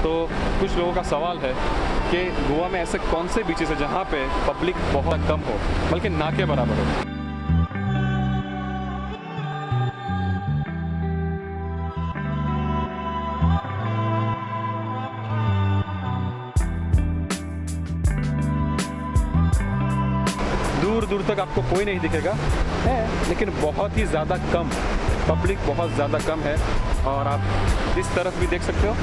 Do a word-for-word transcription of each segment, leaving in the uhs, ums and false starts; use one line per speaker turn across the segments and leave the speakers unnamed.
तो कुछ लोगों का सवाल है कि गोवा में ऐसे कौन से बीचेस है जहाँ पे पब्लिक बहुत कम हो, बल्कि ना के बराबर हो। दूर दूर तक आपको कोई नहीं दिखेगा है, लेकिन बहुत ही ज़्यादा कम पब्लिक, बहुत ज़्यादा कम है। और आप इस तरफ भी देख सकते हो।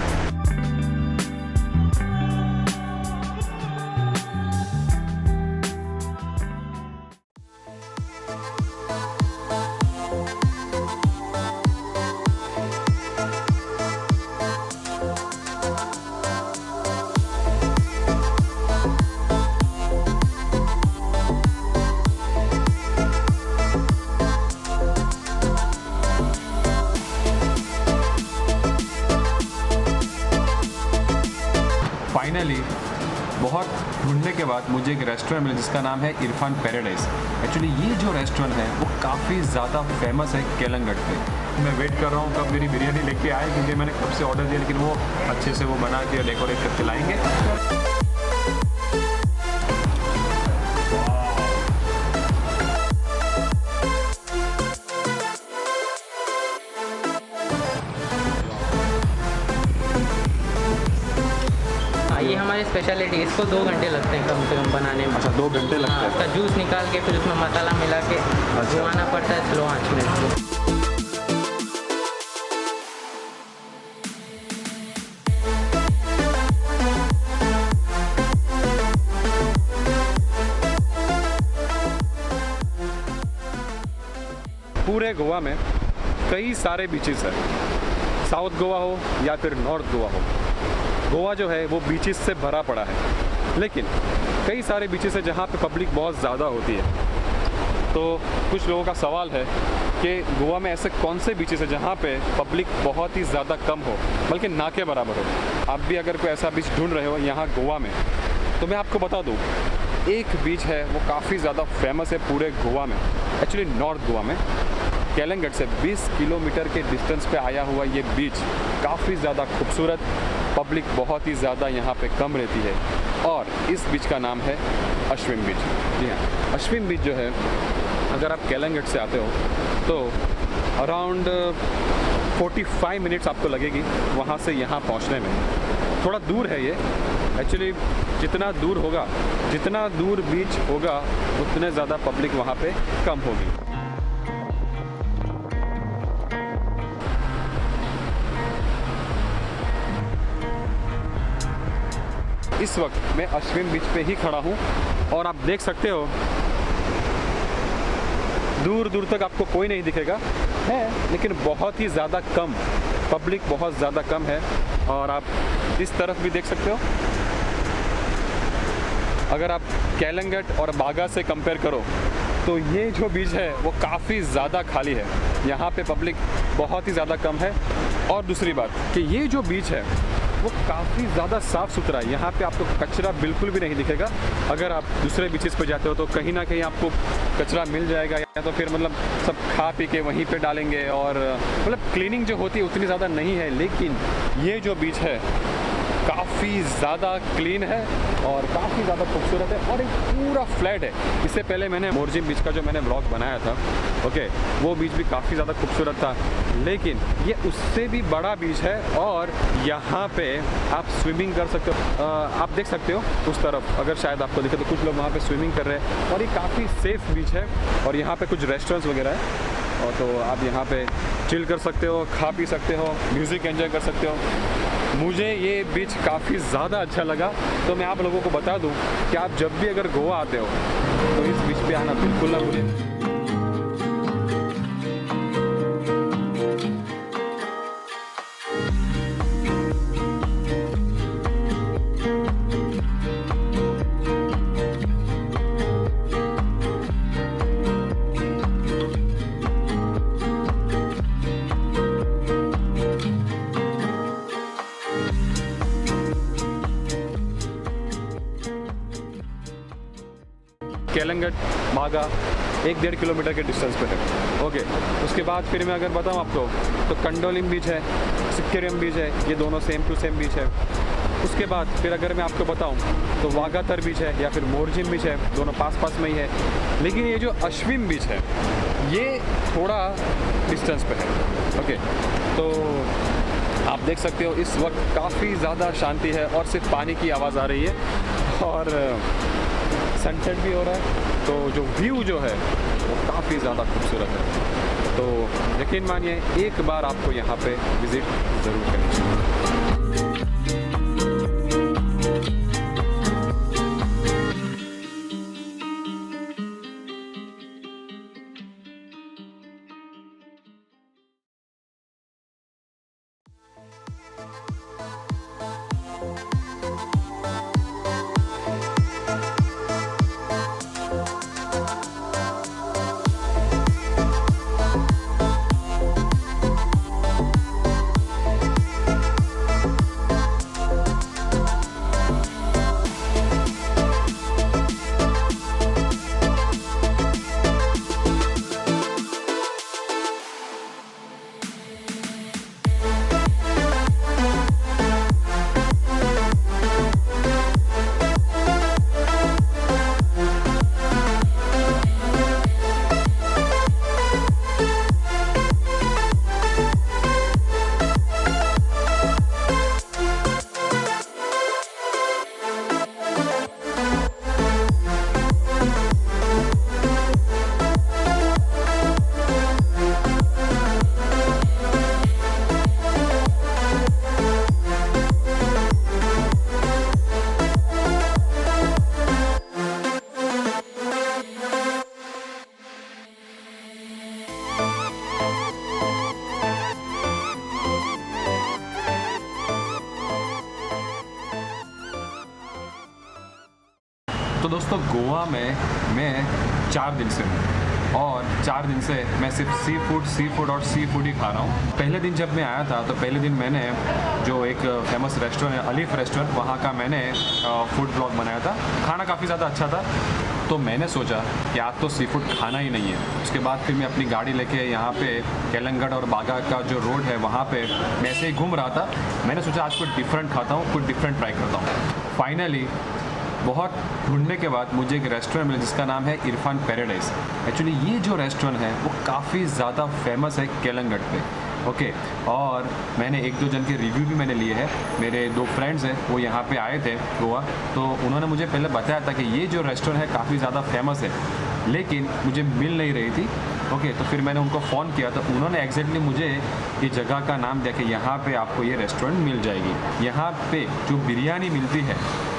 फाइनली बहुत ढूंढने के बाद मुझे एक रेस्टोरेंट मिला जिसका नाम है इरफान पैराडाइज। एक्चुअली ये जो रेस्टोरेंट है वो काफ़ी ज़्यादा फेमस है केलंगट पे। मैं वेट कर रहा हूँ कब मेरी बिरयानी लेके आए, क्योंकि मैंने कब से ऑर्डर दिया, लेकिन वो अच्छे से वो बना के डेकोरेट करके लाएंगे।
ये हमारी स्पेशलिटी, इसको दो घंटे लगते हैं कम से कम बनाने में।
अच्छा, दो घंटे लगते हैं।
उसका जूस निकाल के फिर उसमें मसाला मिला के घुमाना पड़ता है स्लो आंच में इसको।
पूरे गोवा में कई सारे बीचेस हैं, साउथ गोवा हो या फिर नॉर्थ गोवा हो। गोवा जो है वो बीचेस से भरा पड़ा है, लेकिन कई सारे बीचेस हैं जहाँ पे पब्लिक बहुत ज़्यादा होती है। तो कुछ लोगों का सवाल है कि गोवा में ऐसे कौन से बीचेस हैं जहाँ पे पब्लिक बहुत ही ज़्यादा कम हो, बल्कि ना के बराबर हो। आप भी अगर कोई ऐसा बीच ढूंढ रहे हो यहाँ गोवा में, तो मैं आपको बता दूँ, एक बीच है वो काफ़ी ज़्यादा फेमस है पूरे गोवा में, एक्चुअली नॉर्थ गोवा में। केलंगट से बीस किलोमीटर के डिस्टेंस पे आया हुआ ये बीच काफ़ी ज़्यादा खूबसूरत, पब्लिक बहुत ही ज़्यादा यहाँ पे कम रहती है, और इस बीच का नाम है अश्विन बीच। जी हाँ, अश्विन बीच जो है, अगर आप केलंगट से आते हो तो अराउंड पैंतालीस मिनट्स आपको लगेगी वहाँ से यहाँ पहुँचने में। थोड़ा दूर है ये एक्चुअली। जितना दूर होगा, जितना दूर बीच होगा, उतने ज़्यादा पब्लिक वहाँ पे कम होगी। इस वक्त मैं अश्विन बीच पे ही खड़ा हूँ और आप देख सकते हो दूर दूर तक आपको कोई नहीं दिखेगा है, लेकिन बहुत ही ज़्यादा कम पब्लिक, बहुत ज़्यादा कम है। और आप इस तरफ भी देख सकते हो। अगर आप केलंगट और बागा से कंपेयर करो तो ये जो बीच है वो काफ़ी ज़्यादा खाली है, यहाँ पे पब्लिक बहुत ही ज़्यादा कम है। और दूसरी बात कि ये जो बीच है वो काफ़ी ज़्यादा साफ़ सुथरा है, यहाँ पे आपको कचरा बिल्कुल भी नहीं दिखेगा। अगर आप दूसरे बीचेस पे जाते हो तो कहीं ना कहीं आपको कचरा मिल जाएगा, या तो फिर मतलब सब खा पी के वहीं पे डालेंगे, और मतलब क्लीनिंग जो होती है उतनी ज़्यादा नहीं है। लेकिन ये जो बीच है काफ़ी ज़्यादा क्लीन है और काफ़ी ज़्यादा खूबसूरत है, और एक पूरा फ्लैट है। इससे पहले मैंने मोरजिम बीच का जो मैंने व्लॉग बनाया था, ओके, वो बीच भी काफ़ी ज़्यादा खूबसूरत था, लेकिन ये उससे भी बड़ा बीच है। और यहाँ पे आप स्विमिंग कर सकते हो। आप देख सकते हो उस तरफ, अगर शायद आपको दिखे तो कुछ लोग वहाँ पे स्विमिंग कर रहे हैं, और ये काफ़ी सेफ़ बीच है। और यहाँ पे कुछ रेस्टोरेंट्स वगैरह है, और तो आप यहाँ पे चिल कर सकते हो, खा पी सकते हो, म्यूज़िक एंजॉय कर सकते हो। मुझे ये बीच काफ़ी ज़्यादा अच्छा लगा, तो मैं आप लोगों को बता दूं कि आप जब भी अगर गोवा आते हो तो इस बीच पे आना बिल्कुल ना भूलें। केलंगट, बागा एक डेढ़ किलोमीटर के डिस्टेंस पे है। ओके, उसके बाद फिर मैं अगर बताऊँ आपको तो कंडोलिम बीच है, सिक्किम बीच है, ये दोनों सेम टू सेम बीच है। उसके बाद फिर अगर मैं आपको बताऊं तो वागातर बीच है या फिर मोरजिम बीच है, दोनों पास पास में ही है। लेकिन ये जो अश्विन बीच है ये थोड़ा डिस्टेंस पे है। ओके, तो आप देख सकते हो इस वक्त काफ़ी ज़्यादा शांति है और सिर्फ पानी की आवाज़ आ रही है और सनसेट भी हो रहा है। तो जो व्यू जो है वो काफ़ी ज़्यादा खूबसूरत है। तो यकीन मानिए एक बार आपको यहाँ पे विज़िट ज़रूर करनी चाहिए। तो दोस्तों गोवा में मैं चार दिन से हूँ और चार दिन से मैं सिर्फ सी फूड सी फूड और सी फूड ही खा रहा हूँ। पहले दिन जब मैं आया था तो पहले दिन मैंने जो एक फेमस रेस्टोरेंट है अलीफ रेस्टोरेंट, वहाँ का मैंने फूड ब्लॉग बनाया था। खाना काफ़ी ज़्यादा अच्छा था, तो मैंने सोचा कि आज तो सी फूड खाना ही नहीं है। उसके बाद फिर मैं अपनी गाड़ी लेके यहाँ पे केलंगढ़ और बागा का जो रोड है वहाँ पे मैं ऐसे ही घूम रहा था। मैंने सोचा आज कुछ डिफरेंट खाता हूँ, कुछ डिफरेंट ट्राई करता हूँ। फाइनली बहुत ढूंढने के बाद मुझे एक रेस्टोरेंट मिला जिसका नाम है इरफान पैराडाइज। एक्चुअली ये जो रेस्टोरेंट है वो काफ़ी ज़्यादा फेमस है केलंगढ़ पे। ओके, और मैंने एक दो जन के रिव्यू भी मैंने लिए हैं। मेरे दो फ्रेंड्स हैं वो यहाँ पे आए थे गोवा, तो उन्होंने मुझे पहले बताया था कि ये जो रेस्टोरेंट है काफ़ी ज़्यादा फेमस है, लेकिन मुझे मिल नहीं रही थी। ओके, तो फिर मैंने उनको फ़ोन किया तो उन्होंने एग्जैक्टली मुझे ये जगह का नाम दिया कि यहाँ पे आपको ये रेस्टोरेंट मिल जाएगी। यहाँ पे जो बिरयानी मिलती है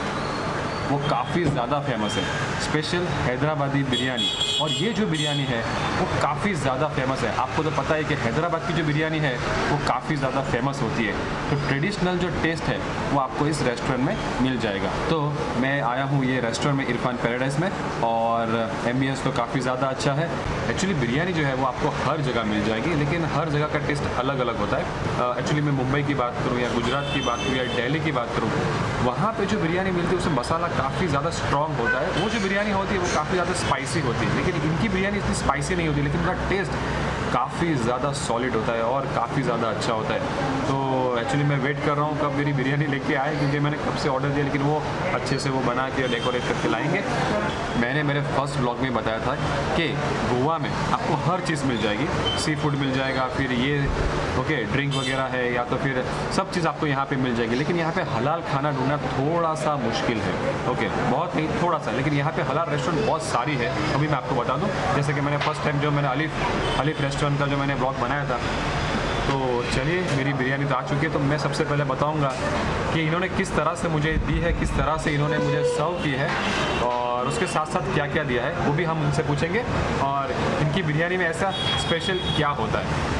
वो काफ़ी ज़्यादा फेमस है, स्पेशल हैदराबादी बिरयानी। और ये जो बिरयानी है वो काफ़ी ज़्यादा फेमस है। आपको तो पता है कि हैदराबाद की जो बिरयानी है वो काफ़ी ज़्यादा फेमस होती है। तो ट्रेडिशनल जो टेस्ट है वो आपको इस रेस्टोरेंट में मिल जाएगा। तो मैं आया हूँ ये रेस्टोरेंट में इरफान पैराडाइज में, और एम्बियंस तो काफ़ी ज़्यादा अच्छा है। एक्चुअली बिरयानी जो है वो आपको हर जगह मिल जाएगी, लेकिन हर जगह का टेस्ट अलग अलग होता है। एक्चुअली मैं मुंबई की बात करूँ या गुजरात की बात करूँ या दिल्ली की बात करूँ, वहाँ पे जो बिरयानी मिलती है उसमें मसाला काफ़ी ज़्यादा स्ट्रॉन्ग होता है। वो जो बिरयानी होती है वो काफ़ी ज़्यादा स्पाइसी होती है, लेकिन इनकी बिरयानी इतनी स्पाइसी नहीं होती, लेकिन उनका टेस्ट काफ़ी ज़्यादा सॉलिड होता है और काफ़ी ज़्यादा अच्छा होता है। तो एक्चुअली मैं वेट कर रहा हूँ कब मेरी बिरयानी लेके आए, क्योंकि मैंने कब से ऑर्डर दिया, लेकिन वो अच्छे से वो बना के डेकोरेट करके लाएंगे। मैंने मेरे फर्स्ट ब्लॉग में बताया था कि गोवा में आपको हर चीज़ मिल जाएगी, सी फूड मिल जाएगा, फिर ये ओके ड्रिंक वगैरह है, या तो फिर सब चीज़ आपको यहाँ पे मिल जाएगी। लेकिन यहाँ पे हलाल खाना ढूंढना थोड़ा सा मुश्किल है। ओके, बहुत नहीं, थोड़ा सा, लेकिन यहाँ पे हलाल रेस्टोरेंट बहुत सारी है। अभी मैं आपको बता दूँ, जैसे कि मैंने फर्स्ट टाइम जो मैंने अलीफ अलीफ रेस्टोरेंट का जो मैंने ब्लॉग बनाया था, तो चलिए मेरी बिरयानी तो आ चुकी है। तो मैं सबसे पहले बताऊंगा कि इन्होंने किस तरह से मुझे दी है, किस तरह से इन्होंने मुझे सर्व की है, और उसके साथ साथ क्या क्या दिया है वो भी हम उनसे पूछेंगे, और इनकी बिरयानी में ऐसा स्पेशल क्या होता है।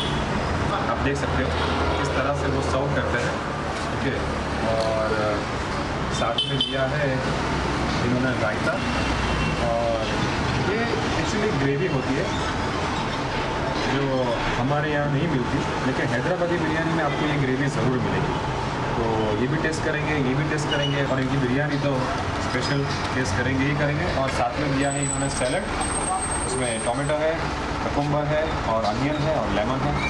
आप देख सकते हो किस तरह से वो सर्व करते हैं। ठीक है, और साथ में दिया है इन्होंने रायता, और ये एक्चुअली ग्रेवी होती है जो हमारे यहाँ नहीं मिलती, लेकिन हैदराबादी बिरयानी में आपको ये ग्रेवी ज़रूर मिलेगी। तो ये भी टेस्ट करेंगे, ये भी टेस्ट करेंगे, और इनकी बिरयानी तो स्पेशल टेस्ट करेंगे ही करेंगे। और साथ में दिया है इन्होंने सैलड, उसमें इसमें टोमेटो है, ककुम्बर है और अनियन है और लेमन है।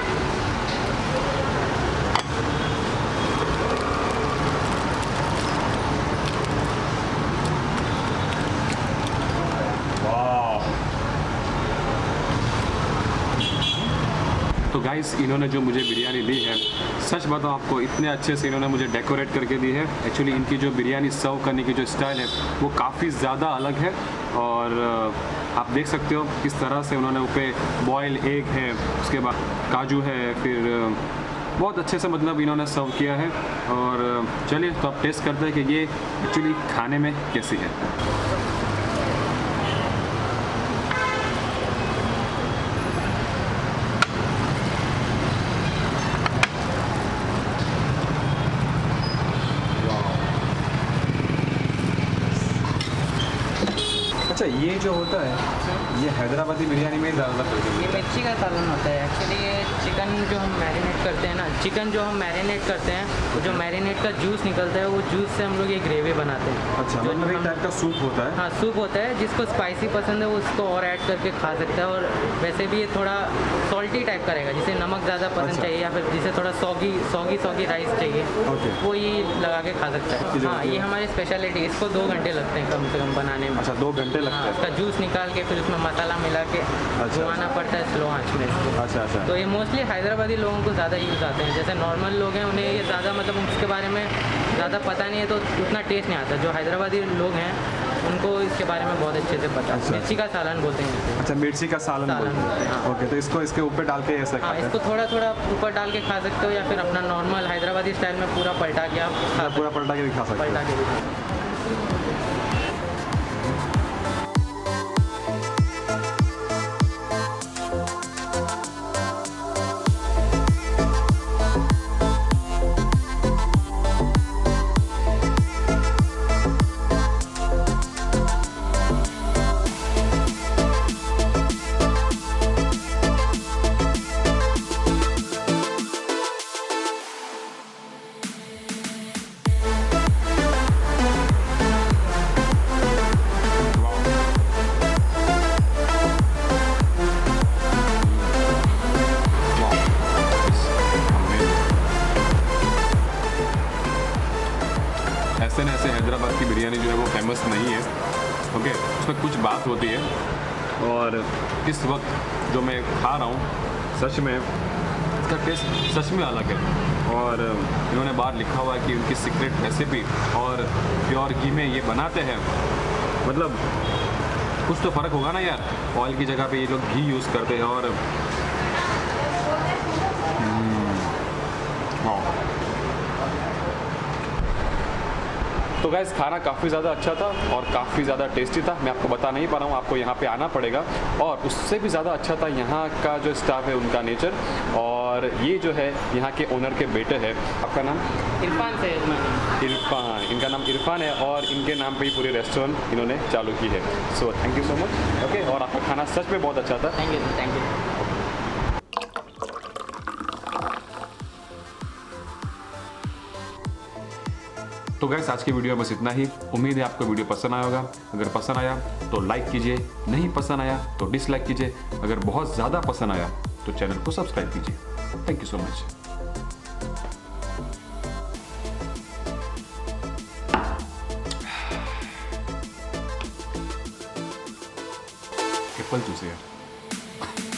तो गाइस इन्होंने जो मुझे बिरयानी दी है, सच बताओ आपको, इतने अच्छे से इन्होंने मुझे डेकोरेट करके दी है। एक्चुअली इनकी जो बिरयानी सर्व करने की जो स्टाइल है वो काफ़ी ज़्यादा अलग है। और आप देख सकते हो किस तरह से उन्होंने ऊपर बॉयल एग है, उसके बाद काजू है, फिर बहुत अच्छे से मतलब इन्होंने सर्व किया है। और चलिए तो आप टेस्ट करते हैं कि ये एक्चुअली खाने में कैसी है। अच्छा, ये जो होता है ये हैदराबादी बिरयानी में ही ज़्यादा पड़ती
ये मिर्ची का सालन होता है। एक्चुअली ये चिकन जो हम मैरिनेट करते हैं ना, चिकन जो हम मैरिनेट करते हैं, वो जो मैरिनेट का जूस निकलता है, वो जूस से हम लोग ये ग्रेवी बनाते हैं।
अच्छा,
जो
मतलब एक
हम-
टाइप का सूप होता है।
हाँ, सूप होता है। जिसको स्पाइसी पसंद है वो उसको और ऐड करके खा सकता है। और वैसे भी ये थोड़ा सॉल्टी टाइप का रहेगा, जिसे नमक ज़्यादा पसंद
अच्छा।
चाहिए या फिर जिसे थोड़ा सॉगी सॉगी सॉगी राइस चाहिए,
ओके।
वो ये लगा के खा सकता है। हाँ, ये हमारी स्पेशलिटी। इसको दो घंटे लगते हैं कम से कम बनाने में।
अच्छा, दो घंटे लगते
हाँ,
हैं।
उसका जूस निकाल के फिर उसमें मसाला मिला के
अच्छा।
घुमाना पड़ता है स्लो आंच में इसको।
अच्छा अच्छा।
तो ये मोस्टली हैदराबादी लोगों को ज़्यादा यूज़ आते हैं। जैसे नॉर्मल लोग हैं उन्हें ये ज़्यादा मतलब उसके बारे में ज़्यादा पता नहीं है, तो उतना टेस्ट नहीं आता। जो हैदराबादी लोग हैं उनको इसके बारे में बहुत अच्छे से पता है।
अच्छा।
मिर्ची का सालन बोलते हैं इसे।
अच्छा, मिर्ची का सालन
सालन
बोलते
बोलते हैं,
हैं।
हाँ।
ओके, तो इसको इसके ऊपर डाल के ऐसा
हाँ,
खाते हैं।
इसको थोड़ा थोड़ा ऊपर डाल के खा सकते हो या फिर अपना नॉर्मल हैदराबादी स्टाइल में पूरा पलटा के आप खा
पूरा पलटा के भी खा सकते
पलटा
हैं।
के भी खा सकते हो।
ऐसे न ऐसे हैदराबाद की बिरयानी जो है वो फेमस नहीं है। ओके, उसमें कुछ बात होती है। और इस वक्त जो मैं खा रहा हूँ, सच में इसका टेस्ट सच में अलग है। और इन्होंने बाहर लिखा हुआ है कि उनकी सीक्रेट रेसिपी और प्योर घी में ये बनाते हैं। मतलब कुछ तो फ़र्क होगा ना यार, ऑयल की जगह पे ये लोग घी यूज़ करते हैं। और वाह। तो गाइस खाना काफ़ी ज़्यादा अच्छा था और काफ़ी ज़्यादा टेस्टी था। मैं आपको बता नहीं पा रहा हूँ, आपको यहाँ पे आना पड़ेगा। और उससे भी ज़्यादा अच्छा था यहाँ का जो स्टाफ है, उनका नेचर। और ये जो है यहाँ के ओनर के बेटे हैं। आपका नाम?
इरफान से
इरफान। इनका नाम इरफान है और इनके नाम पे ही पूरी रेस्टोरेंट इन्होंने चालू की है। So thank you so much. Okay, और आपका खाना सच में बहुत अच्छा था।
Thank you thank you.
तो गाइस आज की वीडियो बस इतना ही। उम्मीद है आपको वीडियो पसंद आया होगा। अगर पसंद आया तो लाइक कीजिए, नहीं पसंद आया तो डिसलाइक कीजिए। अगर बहुत ज़्यादा पसंद आया तो चैनल को सब्सक्राइब कीजिए। Thank you so much. Apple juice यार।